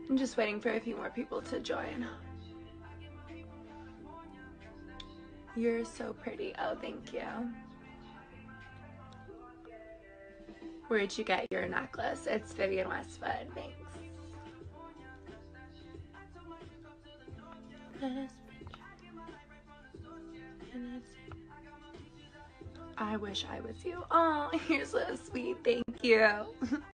I'm just waiting for a few more people to join. You're so pretty. Oh, thank you. Where'd you get your necklace? It's Vivienne Westwood. Thanks. I wish I was you. Oh, you're so sweet. Thank you.